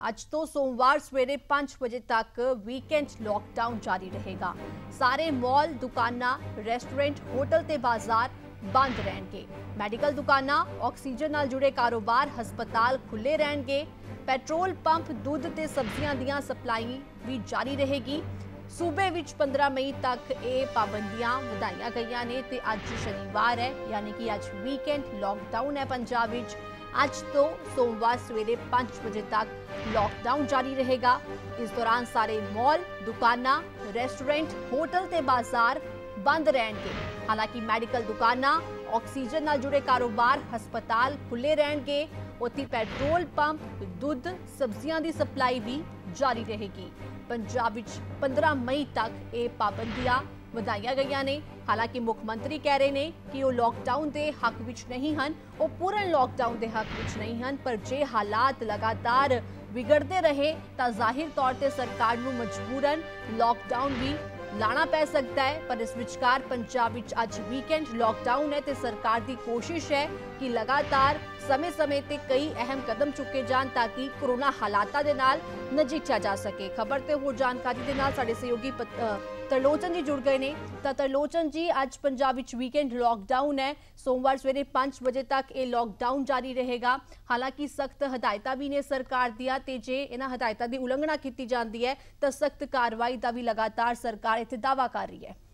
ਅੱਜ ਤੋਂ सोमवार सवेरे 5 बजे तक वीकेंड लॉकडाउन जारी रहेगा। सारे मॉल, दुकाना, रेस्टोरेंट, होटल ते बाजार बंद रहणगे। मैडिकल दुकाना, ऑक्सीजन नाल जुड़े कारोबार, हस्पताल खुले रहणगे। पेट्रोल पंप, दुध ते सब्जियां दियां सप्लाई भी जारी रहेगी। सूबे विच 15 मई तक ये पाबंदियां वधाईयां गईयां ने ते अज शनिवार है, यानी कि अज वीकेंड लॉकडाउन है पंजाब विच। आज तो सोमवार सवेरे 5 बजे तक लॉकडाउन जारी रहेगा। इस दौरान सारे मॉल, दुकाना, रेस्टोरेंट, होटल ते बाजार बंद रहणगे। हालांकि मैडिकल दुकाना, ऑक्सीजन नाल जुड़े कारोबार, हस्पताल खुले रहणगे। उत्थे पेट्रोल पंप, दुध, सब्जियां दी सप्लाई भी जारी रहेगी। पंजाब विच 15 मई तक ये पाबंदियां ਵਧਾਈਆਂ ਗਈਆਂ ਨੇ। ਹਾਲਾਂਕਿ ਮੁੱਖ ਮੰਤਰੀ ਕਹਿ ਰਹੇ ਨੇ ਕਿ ਉਹ ਲੋਕਡਾਊਨ ਦੇ ਹੱਕ ਵਿੱਚ ਨਹੀਂ ਹਨ, ਉਹ ਪੂਰਨ ਲੋਕਡਾਊਨ ਦੇ ਹੱਕ ਵਿੱਚ ਨਹੀਂ ਹਨ, ਪਰ ਜੇ ਹਾਲਾਤ ਲਗਾਤਾਰ ਵਿਗੜਦੇ ਰਹੇ ਤਾਂ ਜ਼ਾਹਿਰ ਤੌਰ ਤੇ ਸਰਕਾਰ ਨੂੰ ਮਜਬੂਰਨ ਲੋਕਡਾਊਨ ਵੀ ਲਾਣਾ ਪੈ ਸਕਦਾ ਹੈ। ਪਰ ਇਸ ਵਿਚਕਾਰ ਪੰਜਾਬ ਵਿੱਚ ਅੱਜ ਵੀਕਐਂਡ ਲੋਕਡਾਊਨ ਹੈ ਤੇ ਸਰਕਾਰ ਦੀ ਕੋਸ਼ਿਸ਼ ਹੈ ਕਿ ਲਗਾਤਾਰ समय ते कई अहम कदम चुके जान ताकि कोरोना हालातां दे नाल नजिठिया जा सके। खबर ते होर जानकारी दे नाल साडे सहयोगी तरलोचन जी जुड़ गए ने। तां तरलोचन जी, अज पंजाब विच वीकेंड लॉकडाउन है। सोमवार सवेरे 5 बजे तक ये लॉकडाउन जारी रहेगा। हालांकि सख्त हदायतां भी ने सरकार दियां ते जे इन्हां हदायतां दी उलंघना कीती जांदी है तां सख्त कार्रवाई दा भी लगातार सरकार इत्थे दावा कर रही है।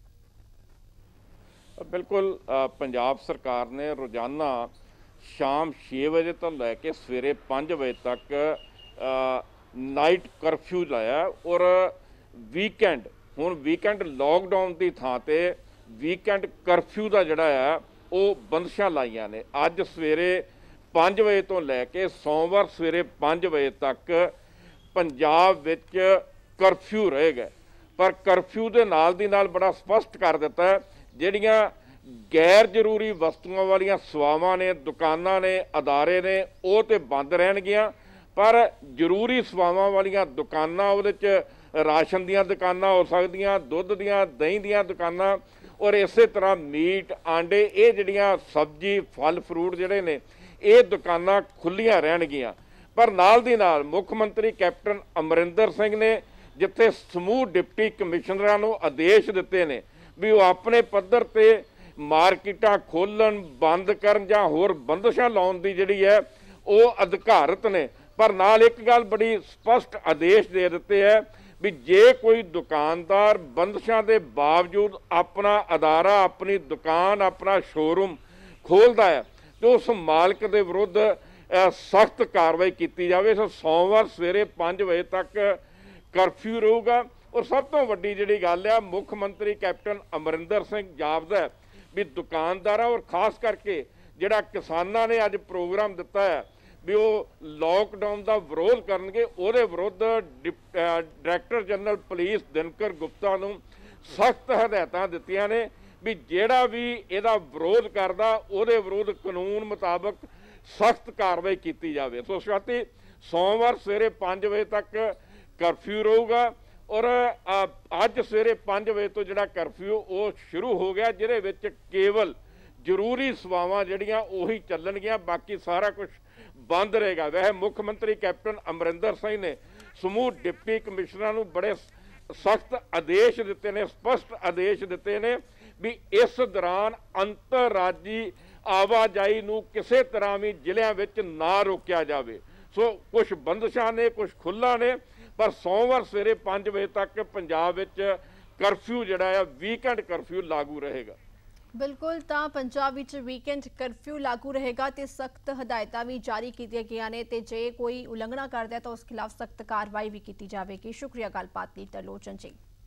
बिल्कुल, पंजाब सरकार ने रोजाना शाम 6 बजे तो लैके सवेरे 5 बजे तक नाइट करफ्यू लाया और वीकेंड हुण वीकेंड लॉकडाउन की थां ते वीकेंड करफ्यू का जिहड़ा है वो बंदिशां लाइयां ने। अज सवेरे 5 बजे तो लैके सोमवार सवेरे 5 बजे तक पंजाब विच करफ्यू रहेगा। पर करफ्यू के नाल दी नाल बड़ा स्पष्ट कर दिता है जिहड़ियां गैर जरूरी वस्तुओं वालियां सेवावां ने, दुकानां ने, अदारे ने, वो तो बंद रहणगियां, पर जरूरी सेवावां वालियां दुकानां उहदे च राशन दीयां दुकानां हो सकदियां, दुध दीयां, दही दीयां दुकानां और इस तरह मीट, आंडे, ये जिहड़ियां सब्जी, फल फ्रूट जिहड़े ने ये दुकानां खुल्लियां रहणगियां। पर नाल दी नाल मुख मंत्री कैप्टन अमरिंदर सिंह ने जिथे समूह डिप्टी कमिश्नरां नूं आदेश दिते ने भी वो अपने पद्धर ते मार्केटां खोलन, बंद करन जां होर बंदिशां लाउण दी जिहड़ी है वो अधिकारत ने। पर नाल एक गल बड़ी स्पष्ट आदेश दे दिते है भी जे कोई दुकानदार बंदिशां दे बावजूद अपना अदारा, अपनी दुकान, अपना शोरूम खोलदा है तो उस मालक दे विरुद्ध सख्त कार्रवाई की जाए। सो सोमवार सवेरे 5 बजे तक करफ्यू रहूगा। और सब तो वड्डी जिहड़ी गल है, मुख मंत्री कैप्टन अमरिंदर सिंह जापदा है भी दुकानदार और खास करके जिहड़ा किसानां ने अज प्रोग्राम दिता है भी वो लॉकडाउन का विरोध करनगे, उहदे विरुद्ध director general police Dinkar Gupta नूं सख्त हदायतां दित्तियां ने भी जिहड़ा भी इहदा विरोध करदा उहदे विरुद्ध कानून मुताबक सख्त कार्रवाई की जाए। सो शाती सोमवार सवेरे 5 बजे तक करफ्यू रहूगा और अज सवेरे 5 बजे तो जिहड़ा करफ्यू वो शुरू हो गया, जिहदे विच केवल जरूरी सेवावां जिहड़ियां उही चलणगियां, बाकी सारा कुछ बंद रहेगा। वह मुख मंत्री कैप्टन अमरिंदर सिंह ने समूह डिप्टी कमिश्नरां नूं बड़े सख्त आदेश दिते ने, स्पष्ट आदेश दिते ने भी इस दौरान अंतरराजी आवाजाई नूं किसी तरह भी जिलिਆਂ विच ना रोकिया जाए। सो कुछ बंदिशां ने, कुछ खुला ने, पर सोमवार सवेरे 5 बजे तक पंजाब विच करफ्यू जिहड़ा है वीकेंड करफ्यू लागू रहेगा। बिल्कुल, तां पंजाब विच वीकेंड करफ्यू लागू रहेगा ते सख्त हदायतां भी जारी कीतियां गईयां ने ते जे कोई उलंघना करदा है तो उस खिलाफ सख्त कार्रवाई भी की जाएगी। शुक्रिया गलबात लई तरलोचन जी।